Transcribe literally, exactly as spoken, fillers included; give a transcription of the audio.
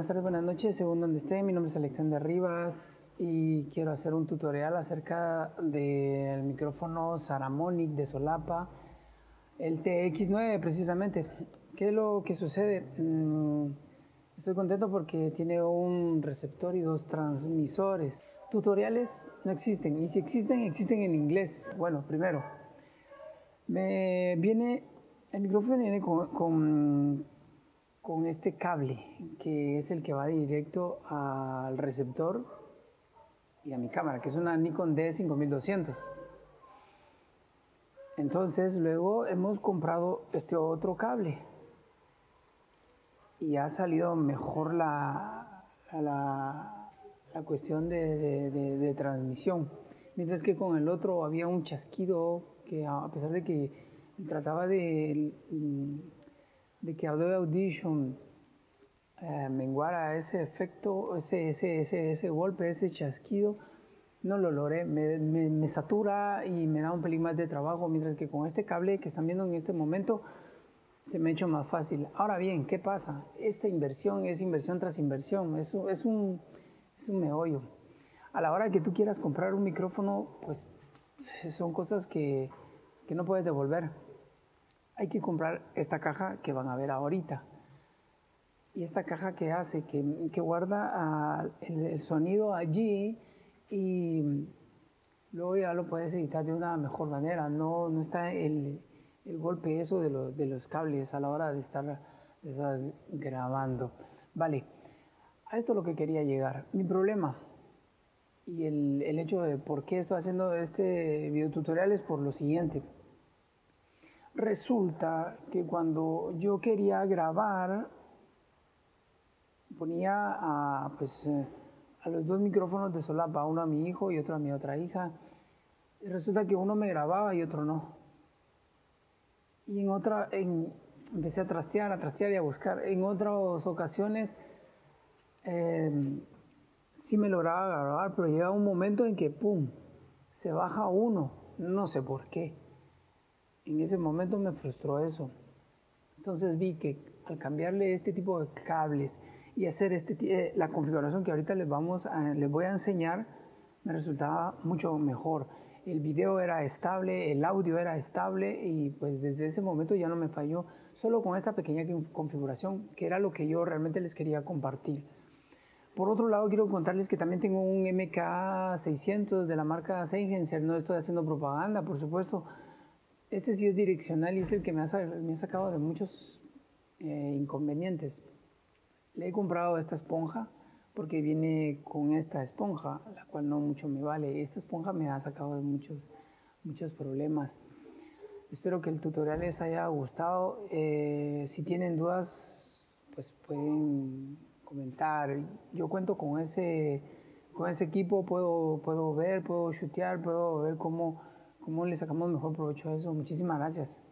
buenas tardes, buenas noches, según donde esté. Mi nombre es Alexander Rivas y quiero hacer un tutorial acerca del micrófono Saramonic de solapa, el T X nueve precisamente. ¿Qué es lo que sucede? Mm, estoy contento porque tiene un receptor y dos transmisores. Tutoriales no existen, y si existen, existen en inglés. Bueno, primero, me viene, el micrófono viene con, con con este cable que es el que va directo al receptor y a mi cámara, que es una Nikon D cinco mil doscientos. Entonces luego hemos comprado este otro cable y ha salido mejor la, la, la cuestión de, de, de, de transmisión, mientras que con el otro había un chasquido que, a pesar de que trataba de de que Adobe Audition eh, menguara ese efecto, ese, ese, ese, ese golpe, ese chasquido, no lo logré. Me, me, me satura y me da un pelín más de trabajo, mientras que con este cable que están viendo en este momento se me ha hecho más fácil. Ahora bien, ¿qué pasa? Esta inversión es inversión tras inversión, es, es, un, es un meollo. A la hora que tú quieras comprar un micrófono, pues son cosas que, que no puedes devolver. Hay que comprar esta caja que van a ver ahorita. Y esta caja que hace, que, que guarda uh, el, el sonido allí y luego ya lo puedes editar de una mejor manera. No, no está el, el golpe eso de, lo, de los cables a la hora de estar, de estar grabando. Vale, a esto es lo que quería llegar. Mi problema y el, el hecho de por qué estoy haciendo este video tutorial es por lo siguiente. Resulta que cuando yo quería grabar, ponía a, pues, eh, a los dos micrófonos de solapa, uno a mi hijo y otro a mi otra hija. Y resulta que uno me grababa y otro no. Y en otra, en, empecé a trastear, a trastear y a buscar. En otras ocasiones eh, sí me lograba grabar, pero llega un momento en que, ¡pum!, se baja uno. No sé por qué. En ese momento me frustró eso. Entonces vi que al cambiarle este tipo de cables y hacer este, eh, la configuración que ahorita les, vamos a, les voy a enseñar, me resultaba mucho mejor. El video era estable, el audio era estable y pues desde ese momento ya no me falló, solo con esta pequeña configuración, que era lo que yo realmente les quería compartir. Por otro lado, quiero contarles que también tengo un M K seiscientos de la marca Sennheiser. No estoy haciendo propaganda, por supuesto. Este sí es direccional y es el que me ha, me ha sacado de muchos eh, inconvenientes. Le he comprado esta esponja porque viene con esta esponja, la cual no mucho me vale. Esta esponja me ha sacado de muchos, muchos problemas. Espero que el tutorial les haya gustado. Eh, si tienen dudas, pues pueden comentar. Yo cuento con ese, con ese equipo, puedo, puedo ver, puedo chutear, puedo ver cómo... ¿Cómo le sacamos mejor provecho a eso? Muchísimas gracias.